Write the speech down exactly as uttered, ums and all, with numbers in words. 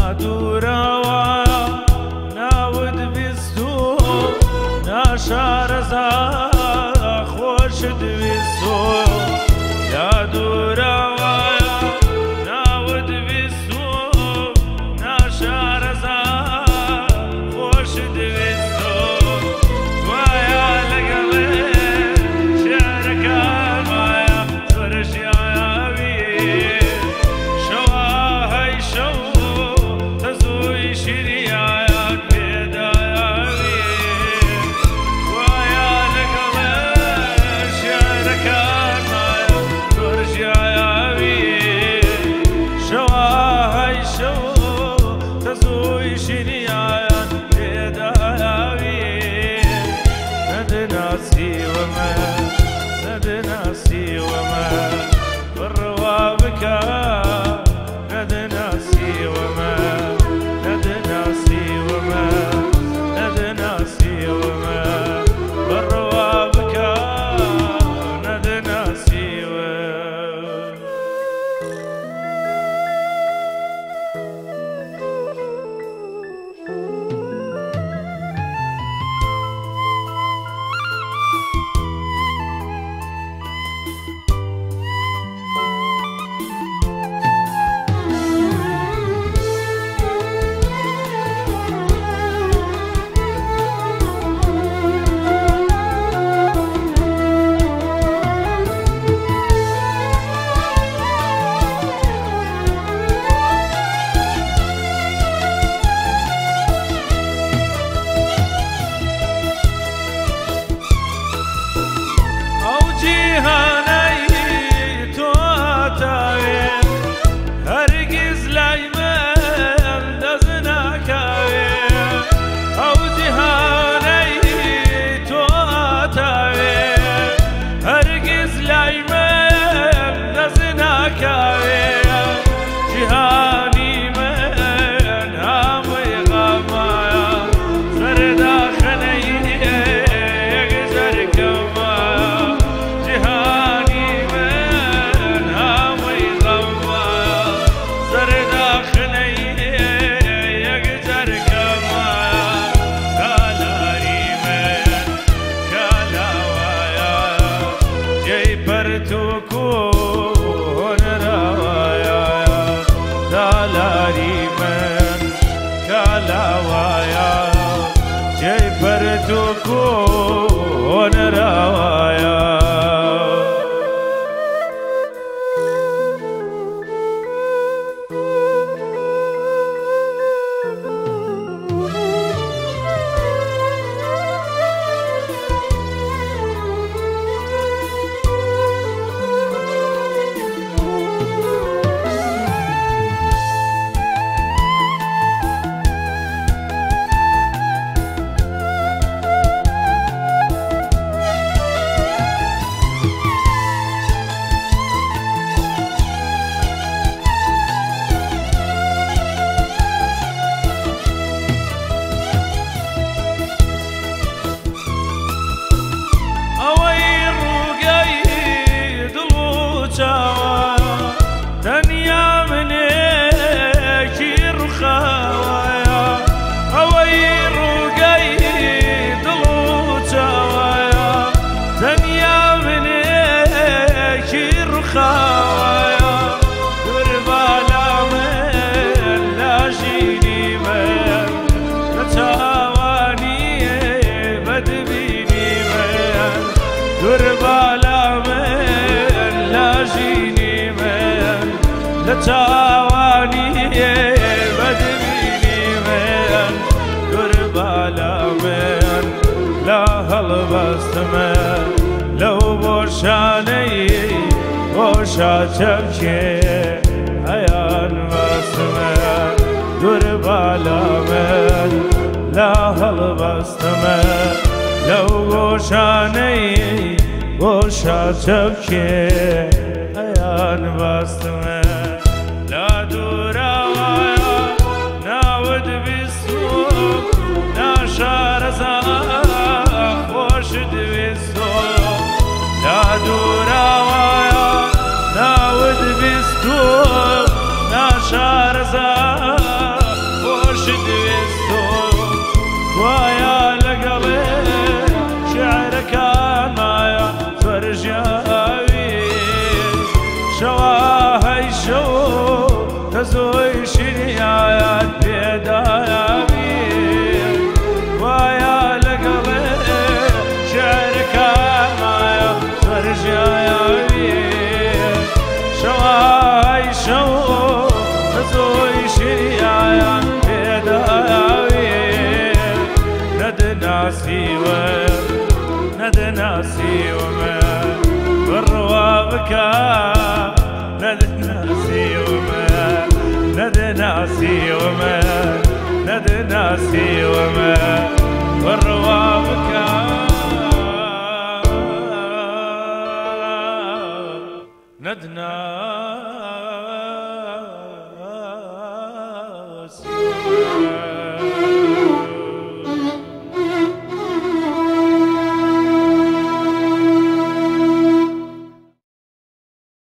دوورەوە ناوت بیستو ناشارەزا خۆشت بیستو لا دوورەوە ناوت بیستو ناشارەزا خۆشت بیستو وایە لەگەڵێ شێرەکان وایە سەرشیاوی شەوا هەی شەو تەزووی شیریایان پێدایاوی وایە لەگەڵێ شێرەکان وایە سەرشیاوی شەوا هەی شەو تەزووی شیریایان پێدایاوی نەدناسیوەمە نەدناسیوەمە بڕوا بکە نەدناسیوەمە نەدناسیوەمە نەدناسیوەمە بڕوا بکە نەدناسیوە تاوانی بدبینی من گربالا من لا هەڵبەست من لەو بۆشانەی بۆشا چەمکێ ئەیان بەست من گربالا من لا هەڵبەست من لەو بۆشانەی بۆشا چەمکێ ئەیان بەست من لا دوورەوە ناوت بیستو ناشارەزا خۆشت بیستو لا دوورەوە ناوت بیستو ناشارەزا ناسي ند ناسي وما بالروابك ند ناسي وما ند ناسي وما ند ناسي